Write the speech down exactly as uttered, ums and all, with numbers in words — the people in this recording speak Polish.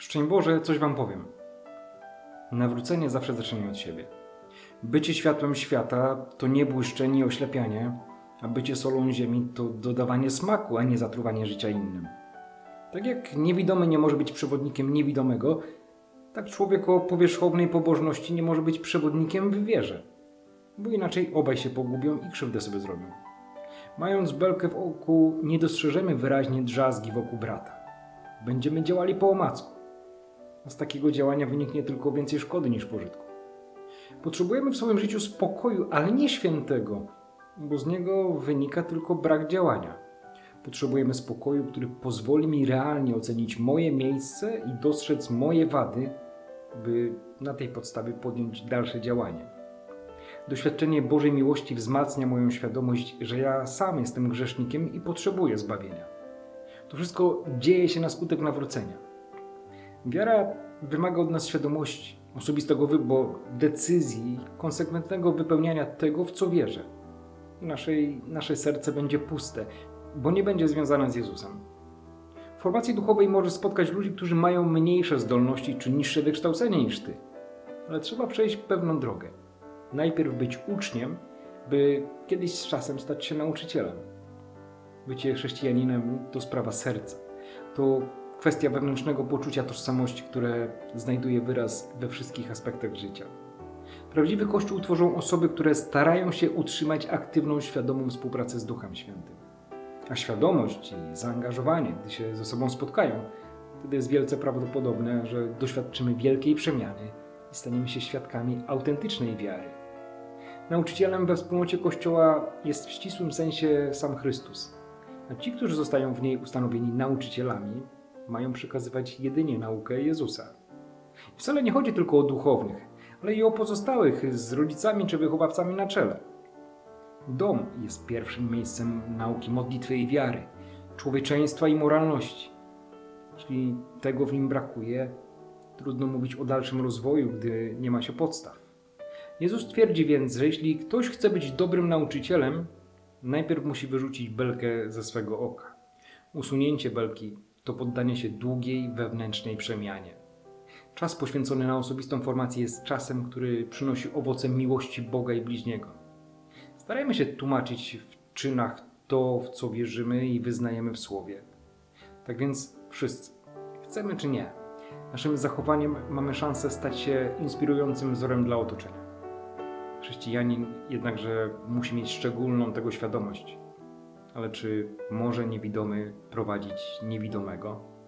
Szczęść Boże, coś wam powiem. Nawrócenie zawsze zaczyna od siebie. Bycie światłem świata to nie błyszczenie i oślepianie, a bycie solą ziemi to dodawanie smaku, a nie zatruwanie życia innym. Tak jak niewidomy nie może być przewodnikiem niewidomego, tak człowiek o powierzchownej pobożności nie może być przewodnikiem w wierze, bo inaczej obaj się pogubią i krzywdę sobie zrobią. Mając belkę w oku, nie dostrzeżemy wyraźnie drzazgi wokół brata. Będziemy działali po omacku. A z takiego działania wyniknie tylko więcej szkody niż pożytku. Potrzebujemy w swoim życiu spokoju, ale nie świętego, bo z niego wynika tylko brak działania. Potrzebujemy spokoju, który pozwoli mi realnie ocenić moje miejsce i dostrzec moje wady, by na tej podstawie podjąć dalsze działanie. Doświadczenie Bożej miłości wzmacnia moją świadomość, że ja sam jestem grzesznikiem i potrzebuję zbawienia. To wszystko dzieje się na skutek nawrócenia. Wiara wymaga od nas świadomości, osobistego wyboru, decyzji, konsekwentnego wypełniania tego, w co wierzę. Naszej, nasze serce będzie puste, bo nie będzie związane z Jezusem. W formacji duchowej możesz spotkać ludzi, którzy mają mniejsze zdolności czy niższe wykształcenie niż ty. Ale trzeba przejść pewną drogę. Najpierw być uczniem, by kiedyś z czasem stać się nauczycielem. Bycie chrześcijaninem to sprawa serca. To kwestia wewnętrznego poczucia tożsamości, które znajduje wyraz we wszystkich aspektach życia. Prawdziwy Kościół tworzą osoby, które starają się utrzymać aktywną, świadomą współpracę z Duchem Świętym. A świadomość i zaangażowanie, gdy się ze sobą spotkają, wtedy jest wielce prawdopodobne, że doświadczymy wielkiej przemiany i staniemy się świadkami autentycznej wiary. Nauczycielem we wspólnocie Kościoła jest w ścisłym sensie sam Chrystus, a ci, którzy zostają w niej ustanowieni nauczycielami, mają przekazywać jedynie naukę Jezusa. Wcale nie chodzi tylko o duchownych, ale i o pozostałych z rodzicami czy wychowawcami na czele. Dom jest pierwszym miejscem nauki modlitwy i wiary, człowieczeństwa i moralności. Jeśli tego w nim brakuje, trudno mówić o dalszym rozwoju, gdy nie ma się podstaw. Jezus twierdzi więc, że jeśli ktoś chce być dobrym nauczycielem, najpierw musi wyrzucić belkę ze swego oka. Usunięcie belki to poddanie się długiej, wewnętrznej przemianie. Czas poświęcony na osobistą formację jest czasem, który przynosi owoce miłości Boga i bliźniego. Starajmy się tłumaczyć w czynach to, w co wierzymy i wyznajemy w Słowie. Tak więc wszyscy, chcemy czy nie, naszym zachowaniem mamy szansę stać się inspirującym wzorem dla otoczenia. Chrześcijanin jednakże musi mieć szczególną tego świadomość. Ale czy może niewidomy prowadzić niewidomego?